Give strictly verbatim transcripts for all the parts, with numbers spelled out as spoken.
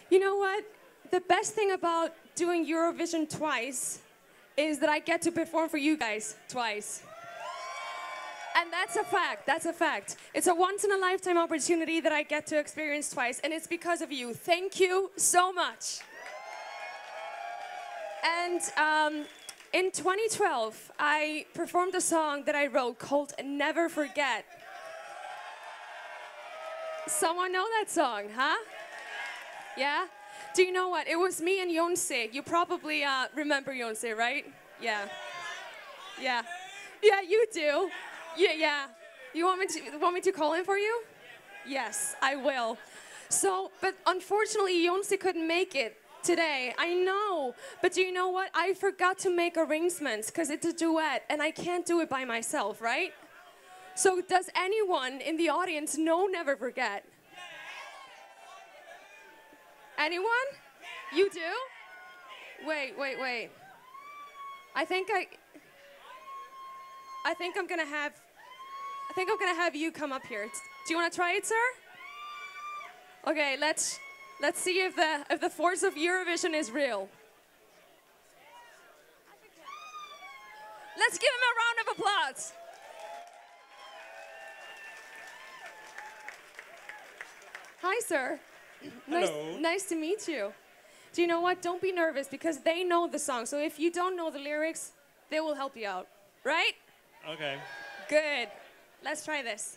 You know what? The best thing about doing Eurovision twice is that I get to perform for you guys twice. And that's a fact, that's a fact. It's a once-in-a-lifetime opportunity that I get to experience twice, and it's because of you. Thank you so much. And um, in twenty twelve, I performed a song that I wrote called Never Forget. Someone know that song, huh? Yeah? Do you know what? It was me and Jonse. You probably uh, remember Jonse, right? Yeah. Yeah. Yeah, you do. Yeah, yeah. You want me to want me to call him for you? Yes, I will. So, but unfortunately, Jonse couldn't make it today. I know. But do you know what? I forgot to make arrangements because it's a duet and I can't do it by myself, right? So does anyone in the audience know Never Forget? Anyone? You do? Wait, wait, wait. I think I... I think I'm gonna have... I think I'm gonna have you come up here. Do you wanna try it, sir? Okay, let's... Let's see if the, if the force of Eurovision is real. Let's give him a round of applause. Hi, sir. Nice, Hello. nice to meet you. Do you know what? Don't be nervous because they know the song. So if you don't know the lyrics, they will help you out. Right? Okay. Good. Let's try this.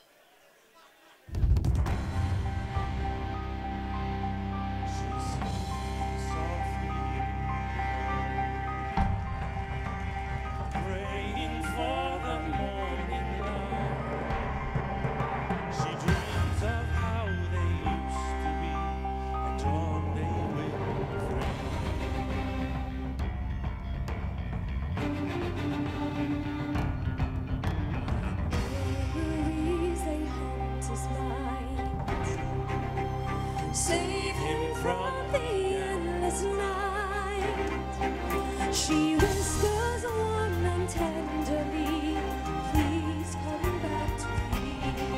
Save him from the endless night. She whispers warm and tenderly, please come back to me.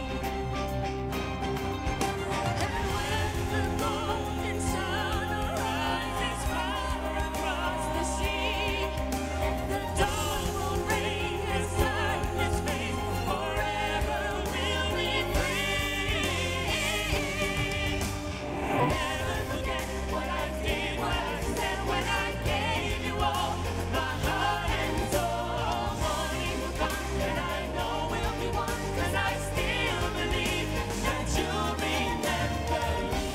And when the golden sun rises far across the sea, the dawn will bring as darkness fades, forever we'll be free. Never forget what I did, what I said when I gave you all my heart and soul. Morning will come and I know we'll be one, 'cause I still believe that you'll remember me.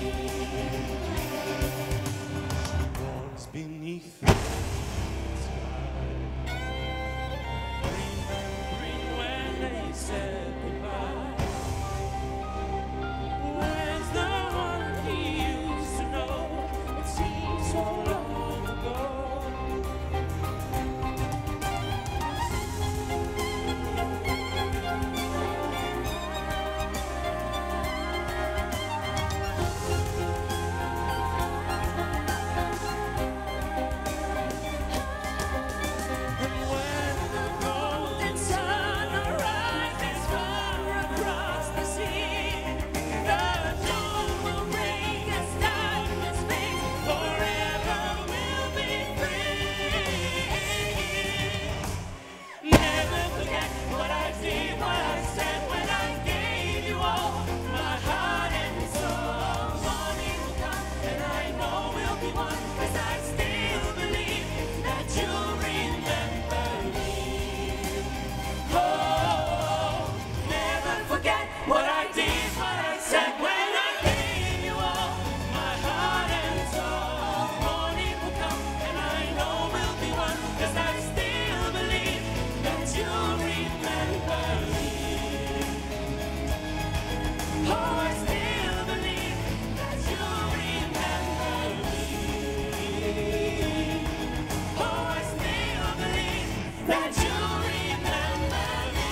Walls beneath the sky, remembering when they said goodbye. Where's the one he used to know? It seems so long ago. And when the golden sun rises far across the sea, the dawn will break as darkness fades, forever we'll be free. Never forget what I did, what I said when I gave you all my heart and soul. Morning will come and I know we'll be one, 'cause I still believe that you'll remember me. Oh, never forget what I did, what I said when I gave you all my heart and soul. Morning will come and I know we'll be one, 'cause I still believe that you'll remember me. Oh, I still believe that you'll remember me. Oh, I still believe that you'll remember me.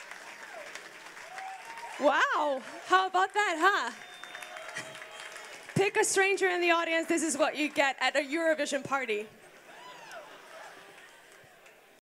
Wow, how about that, huh? Pick a stranger in the audience. This is what you get at a Eurovision party.